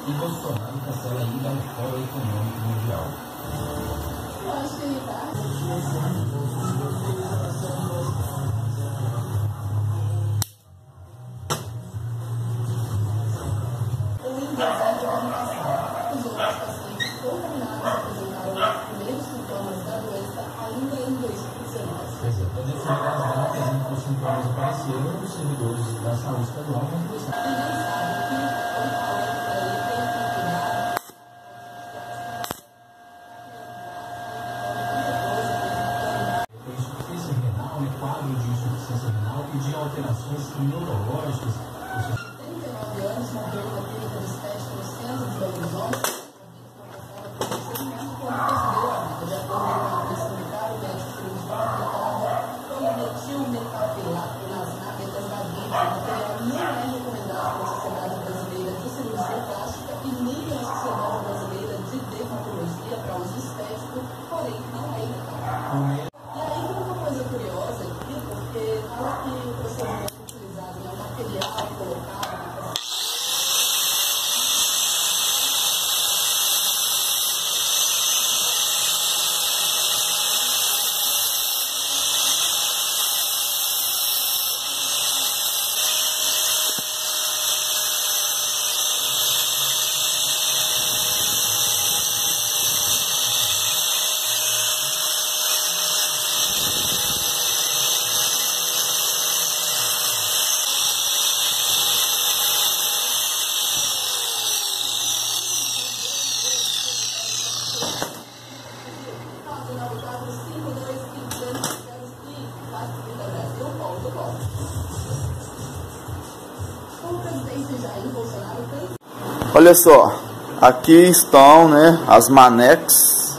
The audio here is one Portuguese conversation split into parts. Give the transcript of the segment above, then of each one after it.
E Bolsonaro cancela ainda o Fórum Econômico Mundial. Eu acho que ele tá. O índice de comunicação. Os outros pacientes contaminados apresentaram os primeiros sintomas da doença ainda em 2019. Pois é, todas essas datas os sintomas apareceram nos servidores da saúde estadual com Ninguém sabe o que foi falado para ele ter atividade. Insuficiência renal, quadro de insuficiência renal e de alterações neurológicas. 39 anos, morreu na clínica dos testes no centro de Belo Horizonte. A vítima passava por procedimento como percebeu a vida. De acordo com a polícia militar, o médico cirurgião declarava metilmetafilato nas nádegas da vítima. O material não é recomendado pela Sociedade Brasileira de Cirurgia Plástica e nem pela Sociedade Brasileira de Dermatologia para uso estético, porém não é indicado. E aí uma coisa curiosa aqui, porque fala que o procedimento utilizado é um material colocado na Olha só, aqui estão, né, as Manex.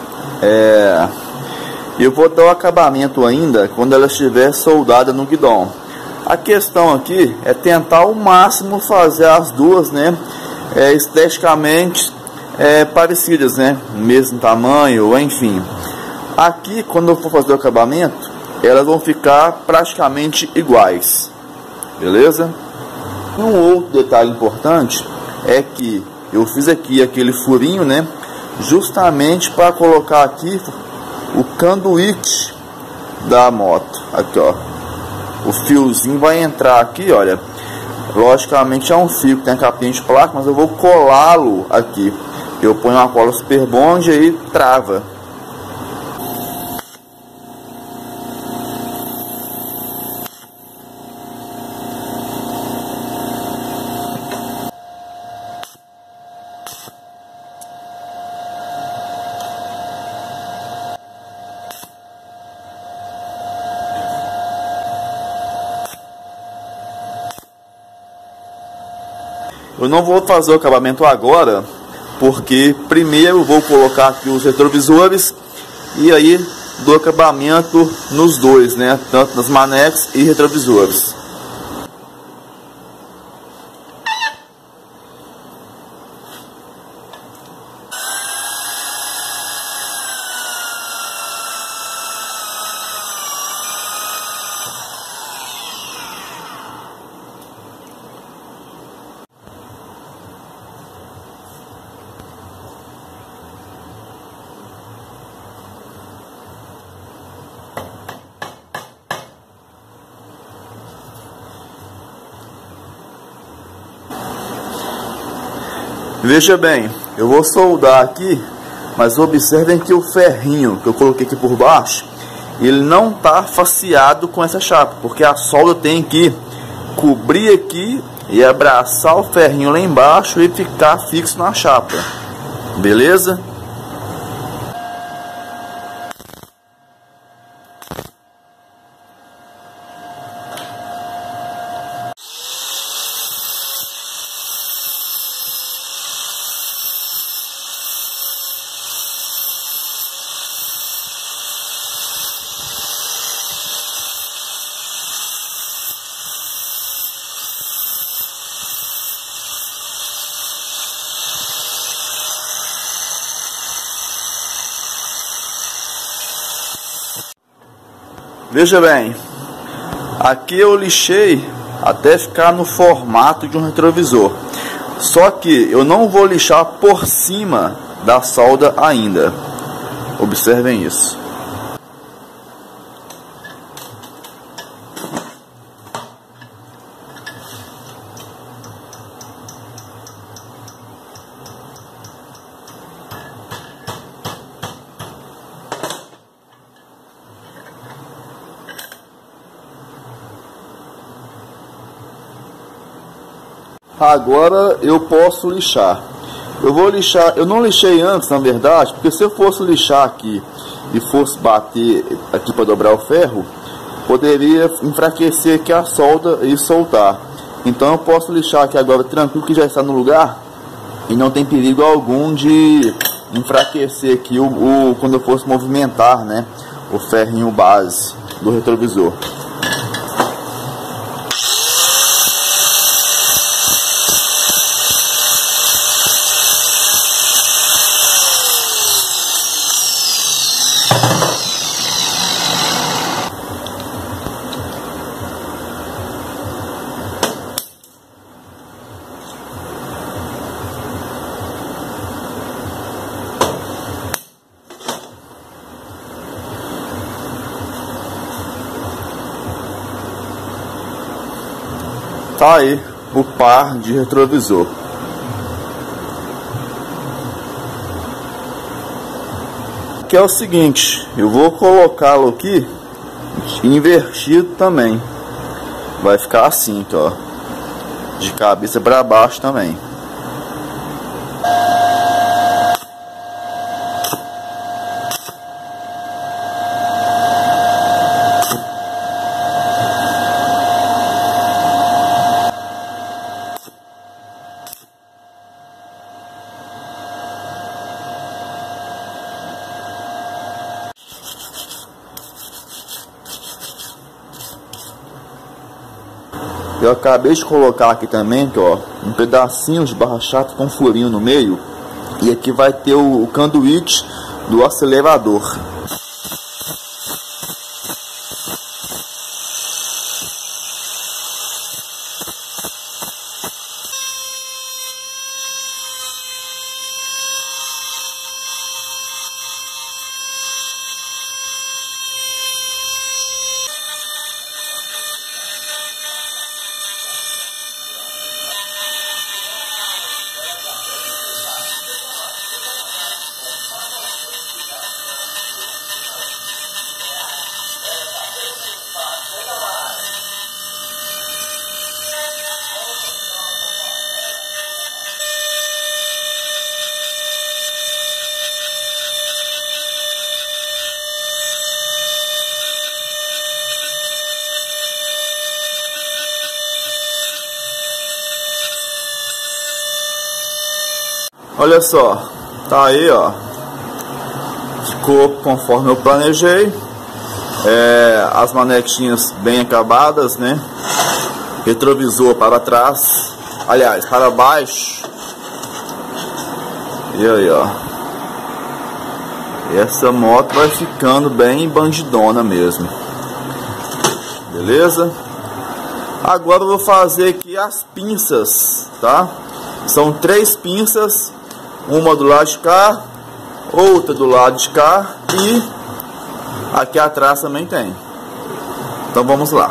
Eu vou dar o acabamento ainda quando ela estiver soldada no guidão. A questão aqui é tentar ao máximo fazer as duas, né, esteticamente parecidas, né, mesmo tamanho, enfim. Aqui, quando eu for fazer o acabamento, elas vão ficar praticamente iguais, beleza? Um outro detalhe importante é que eu fiz aqui aquele furinho, né, justamente para colocar aqui o canduíte da moto. Aqui, ó, o fiozinho vai entrar aqui, olha. Logicamente é um fio que tem capinha de plástico, mas eu vou colá-lo aqui. Eu ponho uma cola super bond e aí trava. Eu não vou fazer o acabamento agora, porque primeiro vou colocar aqui os retrovisores e aí dou acabamento nos dois, né? Tanto nas Manex e retrovisores. Veja bem, eu vou soldar aqui, mas observem que o ferrinho que eu coloquei aqui por baixo, ele não está faceado com essa chapa, porque a solda tem que cobrir aqui e abraçar o ferrinho lá embaixo e ficar fixo na chapa, beleza? Veja bem, aqui eu lixei até ficar no formato de um retrovisor. Só que eu não vou lixar por cima da solda ainda. Observem isso. Agora eu posso lixar. Eu vou lixar, eu não lixei antes, na verdade, porque se eu fosse lixar aqui e fosse bater aqui para dobrar o ferro, poderia enfraquecer aqui a solda e soltar. Então eu posso lixar aqui agora tranquilo, que já está no lugar e não tem perigo algum de enfraquecer aqui quando eu fosse movimentar, né, o ferrinho base do retrovisor. Tá aí o par de retrovisor. Que é o seguinte, eu vou colocá-lo aqui invertido também. Vai ficar assim, ó, de cabeça para baixo também. Eu acabei de colocar aqui também, ó, um pedacinho de barra chata com um furinho no meio. E aqui vai ter o conduíte do acelerador. Olha só, tá aí, ó, ficou conforme eu planejei, as manetinhas bem acabadas, né, retrovisor para trás, aliás, para baixo, e aí, ó, essa moto vai ficando bem bandidona mesmo, beleza? Agora eu vou fazer aqui as pinças, tá? São 3 pinças, uma do lado de cá, outra do lado de cá e aqui atrás também tem. Então vamos lá.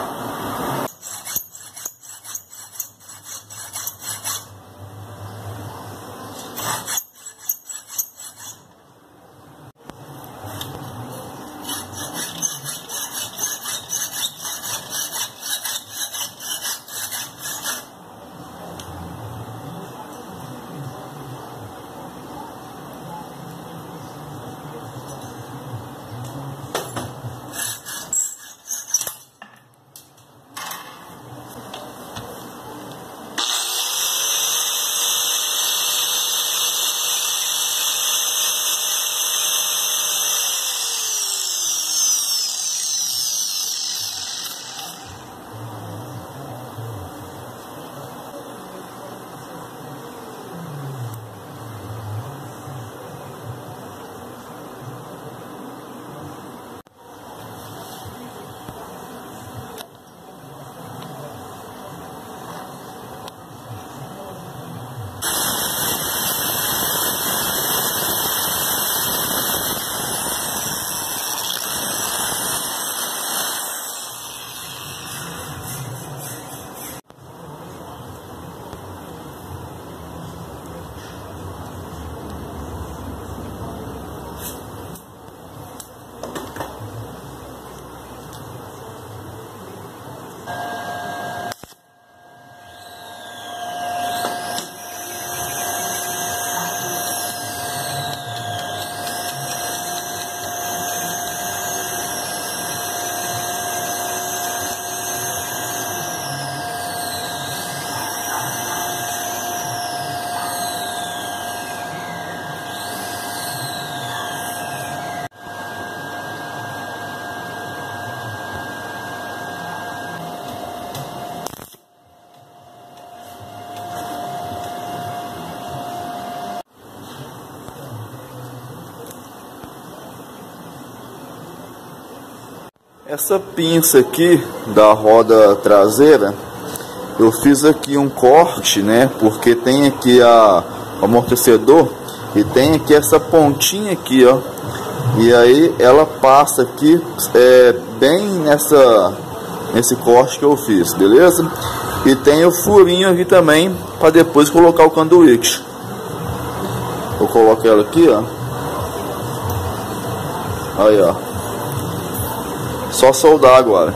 Essa pinça aqui da roda traseira, eu fiz aqui um corte, né? Porque tem aqui o amortecedor e tem aqui essa pontinha aqui, ó. E aí ela passa aqui bem nesse corte que eu fiz, beleza? E tem o furinho aqui também para depois colocar o conduíte. Eu coloco ela aqui, ó. Aí, ó. Só soldar agora.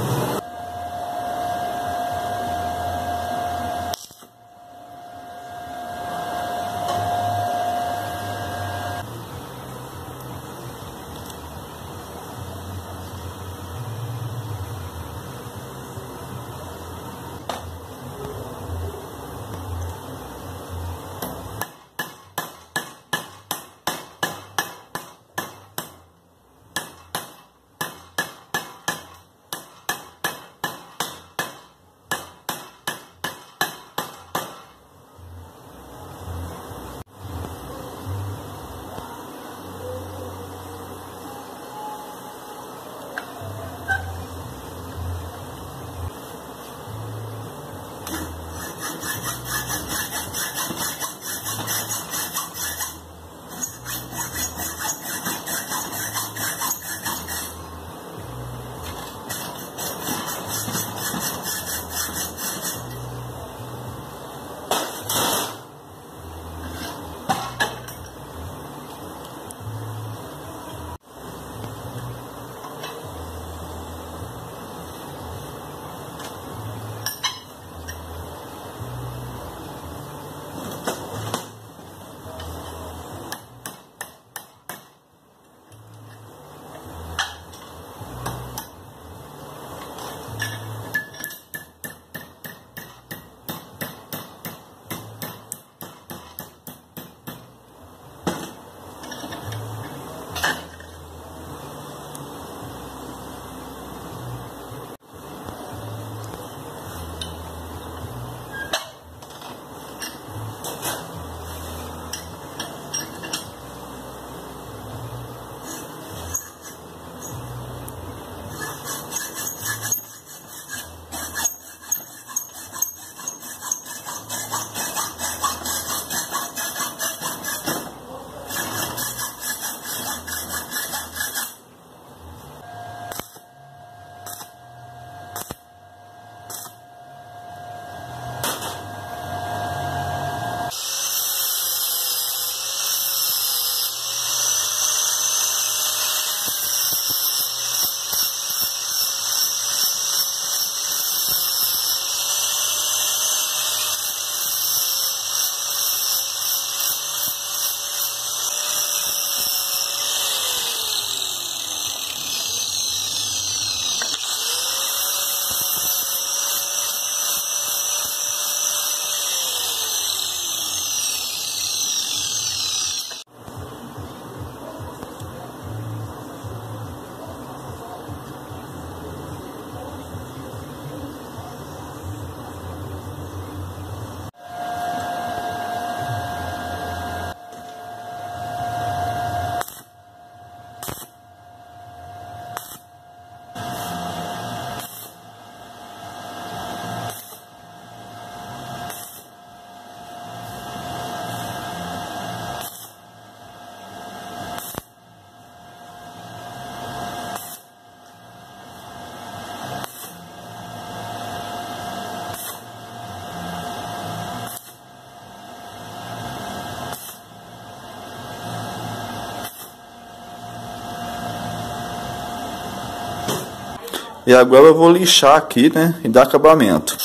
E agora eu vou lixar aqui, né, e dar acabamento.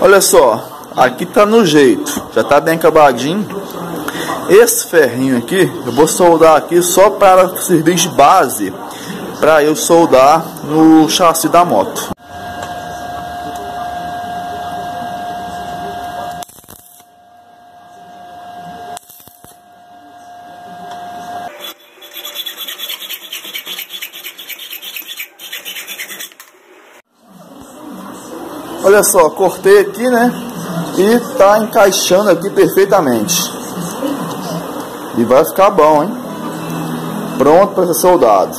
Olha só, aqui tá no jeito, já tá bem acabadinho. Esse ferrinho aqui, eu vou soldar aqui só para servir de base, para eu soldar no chassi da moto. Olha só, cortei aqui, né? E tá encaixando aqui perfeitamente. E vai ficar bom, hein? Pronto para ser soldado.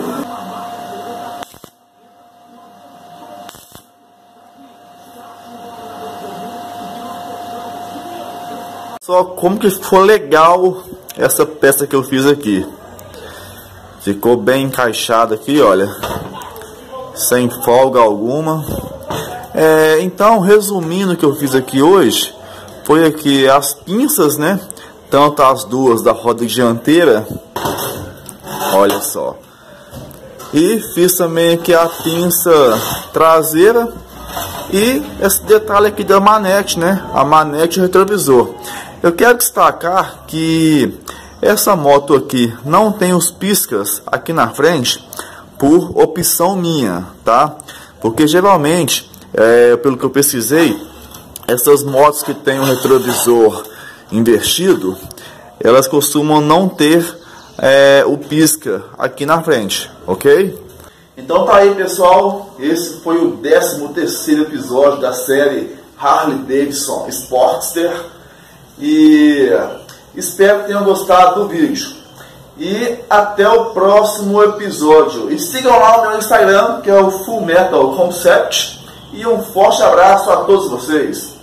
Só como que ficou legal essa peça que eu fiz aqui. Ficou bem encaixada aqui, olha. Sem folga alguma. Então, resumindo o que eu fiz aqui hoje, foi aqui as pinças, né? Tanto as duas da roda dianteira, olha só. E fiz também aqui a pinça traseira e esse detalhe aqui da manete, né? A manete retrovisor. Eu quero destacar que essa moto aqui não tem os piscas aqui na frente por opção minha, tá? Porque geralmente, pelo que eu pesquisei, essas motos que tem o retrovisor invertido, elas costumam não ter o pisca aqui na frente, ok? Então tá aí, pessoal, esse foi o 13º episódio da série Harley Davidson Sportster e espero que tenham gostado do vídeo e até o próximo episódio. E sigam lá o meu Instagram, que é o Full Metal Concept, e um forte abraço a todos vocês.